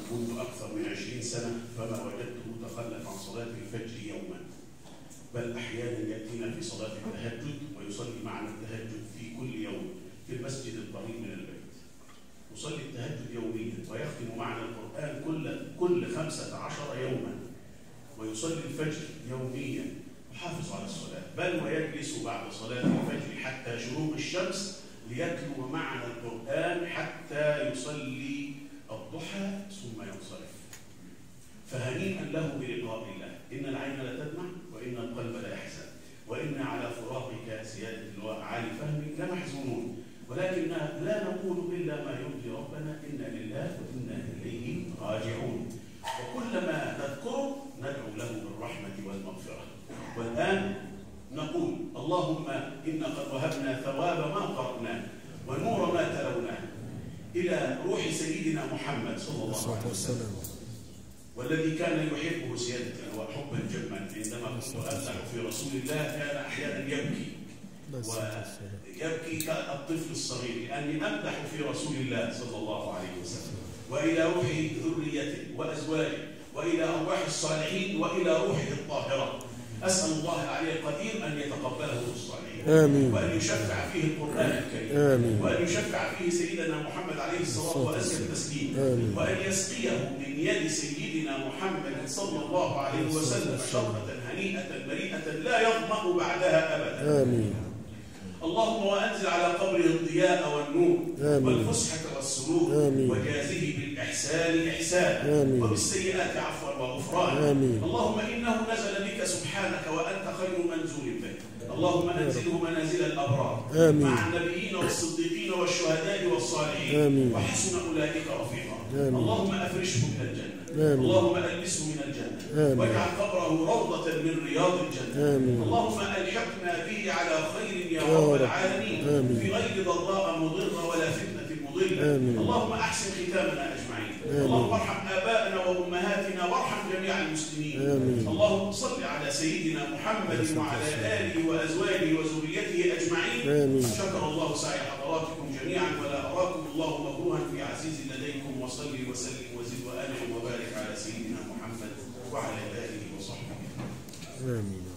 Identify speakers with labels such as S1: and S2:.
S1: منذ أكثر من 20 سنة فما وجدته تخلف عن صلاة الفجر يوما، بل أحيانا يأتينا في صلاة التهجد ويصلي معنا التهجد في كل يوم في المسجد القريب من البيت. يصلي التهجد يوميا ويختم معنا القرآن كل 15 يوما، ويصلي الفجر يوميا وحافظ على الصلاة، بل ويجلس بعد صلاة الفجر حتى شروق الشمس ليتلو معنا القرآن حتى يصلي الضحى ثم ينصرف. فهنيئا له بلقاء الله. إن العين لتدمع وإن القلب لا يحزن وإنا على فراقك سيادة اللواء علي فهمي لمحزونون، ولكن لا نقول إلا ما يرضي ربنا، إنا لله وإنا إليه راجعون. وكلما نذكره ندعو له بالرحمة والمغفرة. والآن نقول اللهم إنا قد وهبنا ثواب ما قرأناه ونور ما تلوناه إلى روح سيدنا محمد صلى الله عليه وسلم، والذي كان يحبه سيادة اللواء حبا جما. عندما كنت أمدح في رسول الله كان أحيانا يبكي، ويبكي كالطفل الصغير لأني أمدح في رسول الله صلى الله عليه وسلم، وإلى روح ذريته وأزواجه وإلى أرواح الصالحين وإلى روحه الطاهرة. أسأل الله العلي القدير أن يتقبله الصالحين، آمين، وأن يشفع فيه القرآن الكريم، آمين، وأن يشفع فيه سيدنا محمد عليه الصلاة وأزكى التسليم، وأن يسقيه من يد سيدنا محمد صلى الله عليه وسلم شربة هنيئة بريئة لا يظمأ بعدها أبدا، آمين. اللهم وأنزل على قبره الضياء والنور والفسحة والسرور، وجازه بالإحسان إحسانا وبالسيئات عفوا وغفرانا. اللهم إنه نزل بك سبحانك وأنت خير منزول به، اللهم أنزله منازل الأبرار مع النبيين والصديقين والشهداء والصالحين وحسن أولئك رفيقا. اللهم أفرشه من الجنة، اللهم ألبسه من الجنة، واجعل قبره روضة من رياض الجنة. اللهم ألحقنا به على خير يا رب العالمين في غير ضراء مضرة ولا فتنة مضلة. اللهم أحسن ختامنا أجمعين. اللهم ارحم آبائنا وأمهاتنا وارحم جميع المسلمين. اللهم صل على سيدنا محمد وعلى آله وأزواجه وذريته أجمعين. شكر الله سعي حضراتكم جميعا ولا أراكم الله مكروها في عزيز لديكم. وصلي وسلم وزد وأنعم وبارك على سيدنا محمد وعلى آله وصحبه. آمين.